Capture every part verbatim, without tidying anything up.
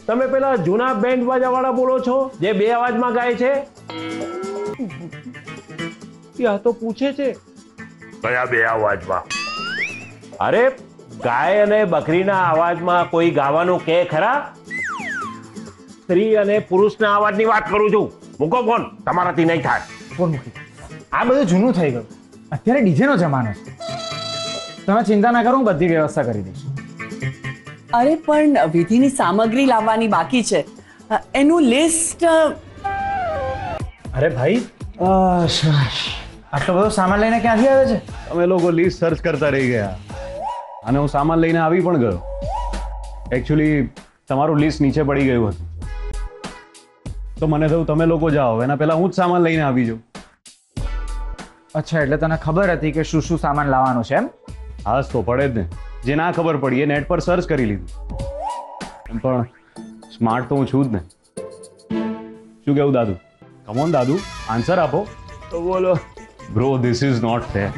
તમે પેલા જૂના બેન્ડ બાજા વાળા બોલો છો જે બે અવાજમાં ગાય છે? આ તો પૂછે છે કયા બે અવાજમાં? અરે ગાય અને બકરીના અવાજમાં કોઈ ગાવાનું કે ખરા? સ્ત્રી અને પુરુષના અવાજની વાત કરું છું. મૂકો ફોન, તમારાથી નહીં થાય. ફોન મૂકી. આ બધું જૂનું થઈ ગયું. અત્યારે ડીજે નો જમાનો છે. તમે ચિંતા ના કરો, હું બધી વ્યવસ્થા કરી દઈશ. અરે પણ વિધિની સામગ્રી લાવવાની બાકી છે, એનું લિસ્ટ. અરે ભાઈ, આટલો બધો સામાન લઈને ક્યાંથી આવે છે? અમે લોકો લિસ્ટ સર્ચ કરતા રહી ગયા અને હું સામાન લઈને આવી પણ ગયો. એકચ્યુઅલી તમારું લિસ્ટ નીચે પડી ગયું હતું તો મને થયું તમે લોકો જાઓ, એના પહેલા હું જ સામાન લઈને આવી જાઉં. અચ્છા, એટલે તને ખબર હતી કે શું શું સામાન લાવવાનું છે એમ? હા તો પડે જ ને. જે ના ખબર પડી એ નેટ પર સર્ચ કરી લીધું. પણ સ્માર્ટ તો હું છું જ ને. શું કેવું દાદુ? કમ ઓન દાદુ, આન્સર આપો. તો બોલો. Bro, this is not fair.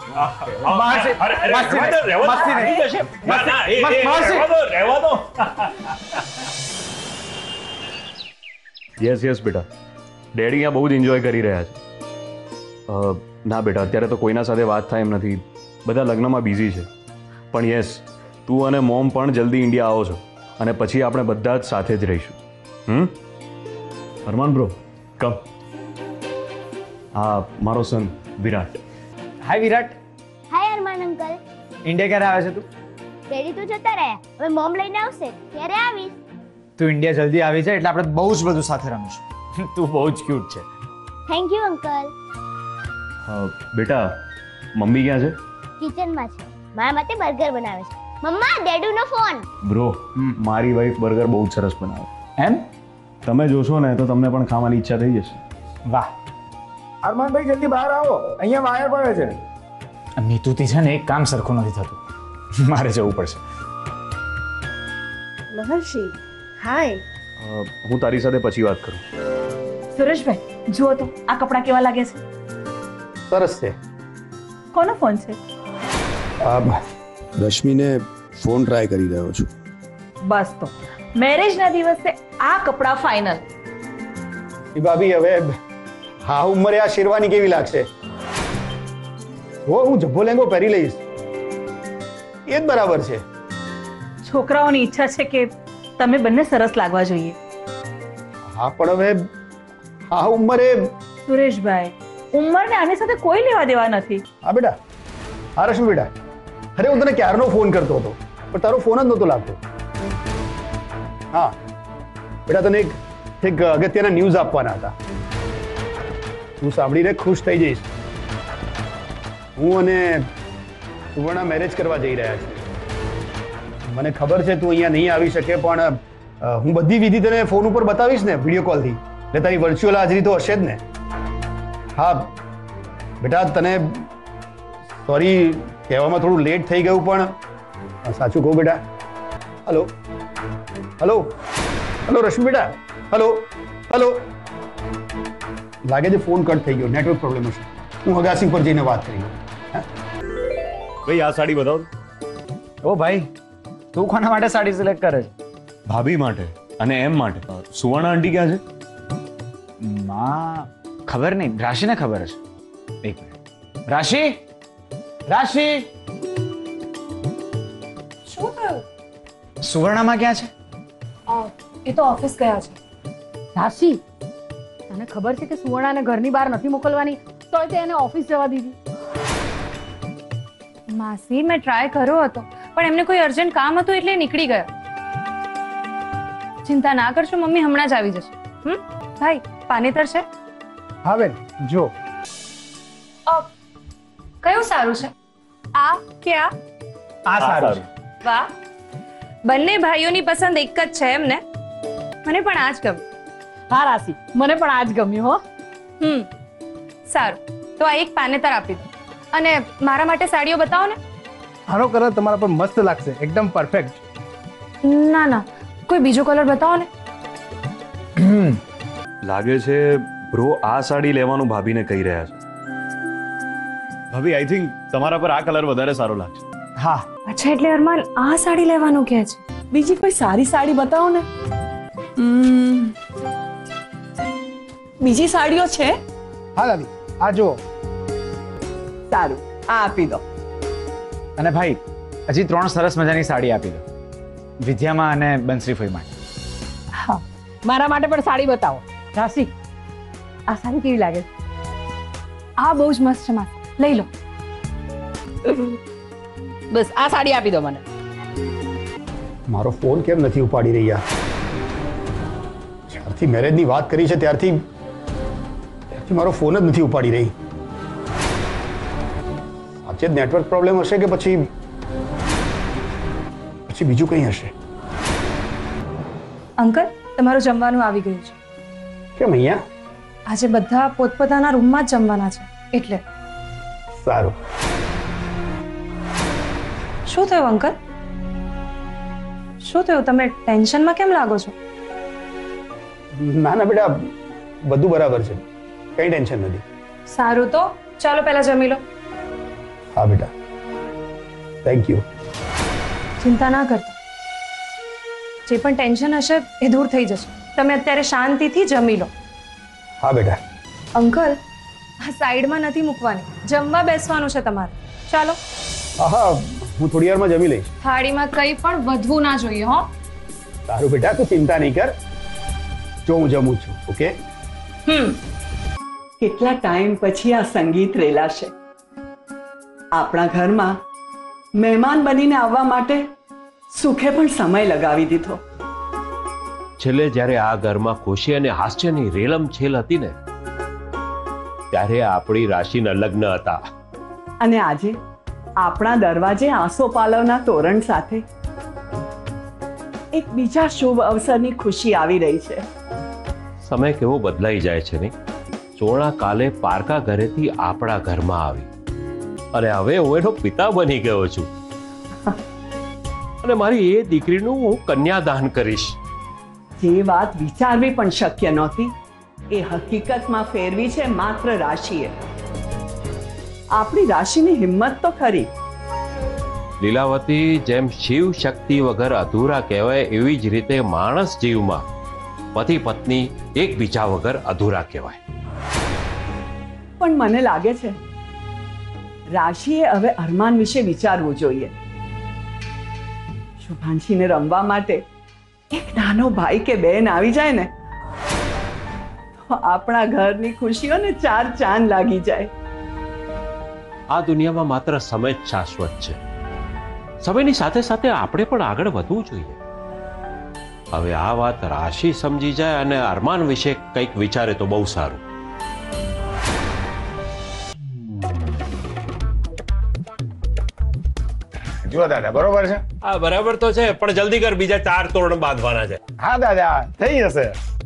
Yes yes બેટા, ડેડી અહીંયા બહુ જ એન્જોય કરી રહ્યા છે. ના બેટા, અત્યારે તો કોઈના સાથે વાત થાય એમ નથી, બધા લગ્નમાં બિઝી છે. પણ યસ, તું અને મોમ પણ જલ્દી ઇન્ડિયા આવો છો અને પછી આપણે બધા જ સાથે જ રહીશું. હમ અરમાન બ્રો, કમ. હા, મારો સન વિરાટ. હાય વિરાટ. હાય અરમાન અંકલ. ઇન્ડિયા ક્યારે આવે છે તું? ડેડી તો જતા રહ્યા, હવે મોમ લઈને આવશે ત્યારે આવીશ. તું ઇન્ડિયા જલ્દી આવી જાય એટલે આપણે બહુ જ બધું સાથે રમીશું. તું બહુ જ ક્યુટ છે. Thank you uncle. બેટા, મમ્મી ક્યાં છે? કિચનમાં છે, મારા માટે બર્ગર બનાવે છે. મમ્મા, ડેડુનો ફોન. બ્રો, મારી વાઈફ બર્ગર બહુ જ સરસ બનાવે. એમ? તમે જોશો ને તો તમને પણ ખાવાની ઈચ્છા થઈ જશે. વાહ. અરમાનભાઈ જલ્દી બહાર આવો, અહીંયા વાયર પડે છે. નીતુથી છે ને એક કામ સરખું નથી થતું, મારે જવું પડશે. મહર્ષિ, હાય. હું તારી સાથે પછી વાત કરું. સુરેશભાઈ, જુઓ તો આ કપડાં કેવા લાગે છે? સરસ છે. કોનો ફોન છે? રશ્મિને ફોન ટ્રાય કરી રહ્યો છું. બસ તો મેરેજના દિવસે આ કપડાં ફાઇનલ. ભાભી, હવે હા ઉંમરે આ શેરવાની કેવી લાગશે? હો, હું જબ્બો લેંગો પહેરી લઈશ, એ જ બરાબર છે. છોકરાઓની ઈચ્છા છે કે તમે બંને સરસ લાગવા જોઈએ. હા, પણ હવે હા ઉંમરે. સુરેશભાઈ, ઉંમરને આની સાથે કોઈ લેવા દેવા નથી. હા બેટા, હા રશ્મિ બેટા, અરે હું તને ક્યારનો ફોન કરતો હતો પણ તારો ફોન જ નહોતો લાગતો. હા બેટા, તને એક એક અગત્યના ન્યૂઝ આપવાના હતા. તું સાંભળીને ખુશ થઈ જઈશ. હું અને સુવર્ણા મેરેજ કરવા જઈ રહ્યા છીએ. મને ખબર છે તું અહીંયા નહીં આવી શકે, પણ હું બધી વિધિ તને ફોન ઉપર બતાવીશ ને, વિડીયો કોલથી. એટલે તારી વર્ચ્યુઅલ હાજરી તો હશે જ ને? હા બેટા, તને સોરી કહેવામાં થોડું લેટ થઈ ગયું, પણ સાચું કહું બેટા. હલો હલો હલો રશ્મિ બેટા, હલો હલો. લાગે છે ફોન કટ થઈ ગયો, નેટવર્ક પ્રોબ્લેમ હશે. હું અગાસી પર જઈને વાત કરી લઉં. ભાઈ, આ સાડી બતાવો. ઓ ભાઈ, તું કોના માટે સાડી સિલેક્ટ કરે છે? ભાભી માટે અને એમ માટે. સુવર્ણા આંટી ક્યાં છે? માં ખબર નહીં, રાશિને ખબર હશે. એક મિનિટ. રાશિ, રાશિ, શું થયું? સુવર્ણામાં ક્યાં છે? એ તો ઓફિસ ગયા છે. રાશિ, તને ખબર છે કે સુવર્ણાને ઘરની બહાર નથી મોકલવાની, તોય તે એને ઓફિસ જવા દીધી. માસી, મેં ટ્રાય કર્યો હતો પણ એમને કોઈ અર્જન્ટ કામ હતું એટલે નીકળી ગયો. ચિંતા ના કરશો મમ્મી, હમણાં જ આવી જશે. હમ ભાઈ, પાનેતર છે? હા બેન, જો. કયું સારું છે, આ કે આ? આ સારું છે. વાહ, બંને ભાઈઓની પસંદ એક જ છે એમને? મને પણ આ જ ગમ્યું. હા રાશિ, મને પણ આ જ ગમ્યું હો. હમ સારું, તો આ એક પાનેતર આપી દો અને મારા માટે સાડીઓ બતાવો ને. આનો કલર તમારા પર મસ્ત લાગશે, એકદમ પરફેક્ટ. ના ના, કોઈ બીજો કલર બતાવો ને. લાગે છે બ્રો આ સાડી લેવાનું ભાભીને કહી રહ્યા છે. ભાભી, આઈ થિંક તમારા પર આ કલર વધારે સારો લાગશે. હા. અચ્છા, એટલે અરમાન આ સાડી લેવાનું કહે છે? બીજી કોઈ સારી સાડી બતાવો ને. ઉમ, બીજી સાડીઓ છે? હા દાદી, આ જુઓ. સારું, આ આપી દો. અને ભાઈ, હજી ત્રણ સરસ મજાની સાડી આપી દો, વિદ્યામાં અને બંશ્રીફોઈ માટે. હા, મારા માટે પણ સાડી બતાવો. રાશિ, આ સાડી કેવી લાગે? આ બહુ જ મસ્ત છે, માં લઈ લો. બસ આ સાડી આપી દો મને. મારો ફોન કેમ નથી ઉપાડી રહ્યા? જ્યારથી મેરેજની વાત કરી છે ત્યારથી ત્યારથી મારો ફોન જ નથી ઉપાડી રહી. સાચે જ નેટવર્ક પ્રોબ્લેમ હશે કે પછી પછી બીજું કંઈ હશે? અંકલ, તમારું જમવાનું આવી ગયું છે. કેમ અહીંયા? આજે બધા પોતપોતાના રૂમમાં જ જમવાના છે એટલે. સારું. શું થયું અંકલ? શું થયું? તમે ટેન્શનમાં કેમ લાગો છો? ના ના બેટા, બધું બરાબર છે, કંઈ ટેન્શન નથી. સારું, તો ચાલો પહેલા જમી લો. હા બેટા, થેન્ક યુ. ચિંતા ના કરતા, જે પણ ટેન્શન હશે એ દૂર થઈ જશે. તમે અત્યારે શાંતિથી જમી લો. હા બેટા. અંકલ, આ સાઈડમાં નથી મૂકવાની, જમવા બેસવાનું છે તમારે. ચાલો. હા, હું થોડી વારમાં જમી લઈશ. થાળીમાં કંઈ પણ વધવું ના જોઈએ. હો, સારું બેટા, તું ચિંતા નહીં કર, જો હું જમું છું. ઓકે. હમ કેટલા ટાઈમ પછી આ સંગીત રેલાશે. આપણા ઘરમાં મહેમાન બનીને આવવા માટે સુખે પણ સમય લગાવી દીધો. છેલ્લે જ્યારે આ ઘરમાં ખુશી અને હાસ્યની રેલમ છેલ હતી ને, ત્યારે આપણી રાશિના લગ્ન હતા. અને આજે આપણા દરવાજે આસોપાલવના તોરણ સાથે એક બીજા શુભ અવસરની ખુશી આવી રહી છે. સમય કેવો બદલાઈ જાય છે નહીં? સોળા કાલે પારકા ઘરેથી આપણા ઘરમાં આવી અને હવે હું એનો પિતા બની ગયો છું અને મારી એ દીકરીનું હું કન્યાદાન કરીશ. જે વાત વિચારવી પણ શક્ય નહોતી એ હકીકતમાં ફેરવી છે માત્ર રાશિએ. આપણી રાશિની હિંમત તો ખરી. લીલાવતી, જેમ શિવ શક્તિ વગર અધૂરા કહેવાય એવી જ રીતે માણસ જીવમાં પતિ પત્ની એકબીજા વગર અધૂરા કહેવાય. પણ મને લાગે છે રાશિએ હવે અરમાન વિશે વિચારવું જોઈએ. શુભાંશીને રમવા માટે એક નાનો ભાઈ કે બહેન આવી જાય ને તો આપણા ઘરની ખુશીઓને ચાર ચાંદ લાગી જાય. આ દુનિયામાં માત્ર સમય જ શાશ્વત છે. સમયની સાથે સાથે આપણે પણ આગળ વધવું જોઈએ. હવે આ વાત રાશિ સમજી જાય અને અરમાન વિશે કંઈક વિચારે તો બહુ સારું. જુઓ દાદા, બરોબર છે? હા, બરાબર તો છે, પણ જલ્દી કર, બીજા ચાર તોરણ બાંધવાના છે. હા દાદા, થઈ જશે.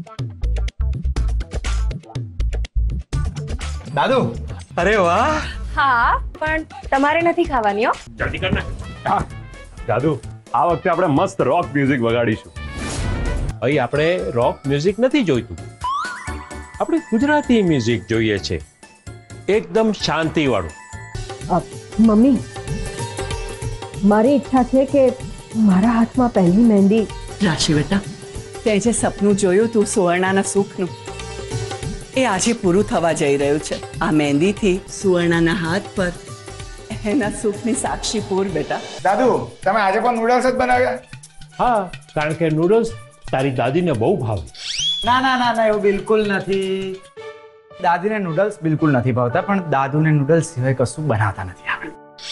દાદુ. અરે વાહ. હા, પણ તમારે નથી ખાવાની. હો, જલ્દી કર ને. હા દાદુ, આ વખતે આપણે મસ્ત રોક મ્યુઝિક વગાડીશું. અહીં આપણે રોક મ્યુઝિક નથી જોઈતું, આપણે ગુજરાતી મ્યુઝિક જોઈએ છે, એકદમ શાંતિ વાળું. મમ્મી, મારી ઈચ્છા છે કે મારા હાથમાં પહેલી મહેંદી. રાશિ બેટા, તે જે સપનું જોયું તું સુવર્ણાના સુખનું એ આજે પૂરું થવા જઈ રહ્યું છે. આ મહેંદીથી સુવર્ણાના હાથ પર એના સુખની સાક્ષી પૂર બેટા. દાદુ, તમે આજે પણ નૂડલ્સ જ બનાવ્યા? હા, કારણ કે નૂડલ્સ તારી દાદીને બહુ ભાવે. ના ના ના ના, એવું બિલકુલ નથી. દાદીને નૂડલ્સ બિલકુલ નથી ભાવતા, પણ દાદુને નૂડલ્સ સિવાય કશું બનાવતા નથી આપણે.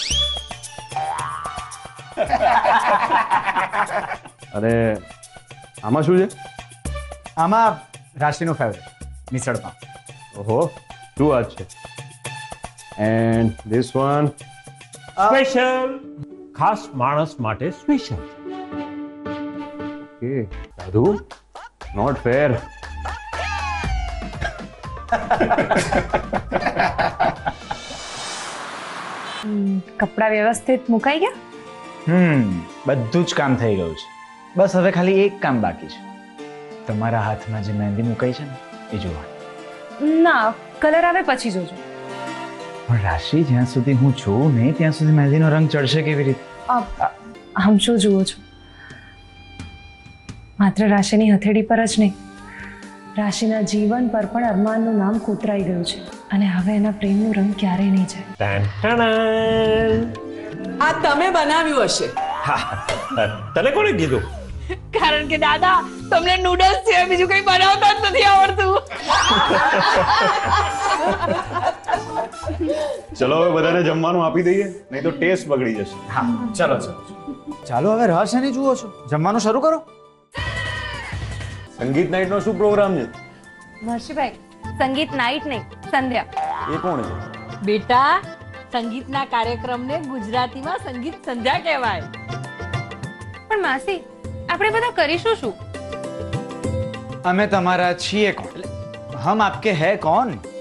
અને આમાં શું છે? આમાં રાશિનું ફેવરેટ મિસળ પાવ. ઓહો, શું વાત છે. એન્ડ ધીસ વન સ્પેશિયલ, ખાસ માણસ માટે સ્પેશિયલ. ઓકે દાદુ, નોટ ફેર. કપડાં વ્યવસ્થિત મુકાઈ ગયા? હમ બધું જ કામ થઈ ગયું છે. બસ હવે ખાલી એક કામ બાકી છે. તમારા હાથમાં જે મહેંદી મુકાઈ છે ને એ જોવાની. ના, કલર આવે પછી જોજો. પણ રાશિ, જ્યાં સુધી હું જોઉં નહીં ત્યાં સુધી મહેંદીનો રંગ ચડશે કેવી રીતે? આમ શું જુઓ છો? માત્ર રાશિની હથેળી પર જ નહીં, રાશિના જીવન પર પણ અરમાનનું નામ કોતરાઈ ગયું છે અને હવે એના પ્રેમનો રંગ ક્યારેય નહીં જાય. આ તમે બનાવ્યું હશે. તને કોણે કીધું? કારણ કે દાદા તમને નૂડલ્સ છે બીજું કંઈ બનાવતા જ નથી આવડતું. ચલો હવે બધાને જમવાનું આપી દઈએ, નહીં તો ટેસ્ટ બગડી જશે. હા ચલો ચલો ચાલો હવે રાહ શેની જુઓ છો? જમવાનું શરૂ કરો. સંગીત નાઇટનો શું પ્રોગ્રામ છે? મર્ષિભાઈ, સંગીત નાઇટ નહીં, સંધ્યા. એ કોણ છે? બેટા સંગીતના કાર્યક્રમને ગુજરાતીમાં સંગીત સંધ્યા કહેવાય. પણ માસી, આપણે બધા કરીશું શું? અમે તમારા છીએ કોણ? હમ આપકે હે કોણ?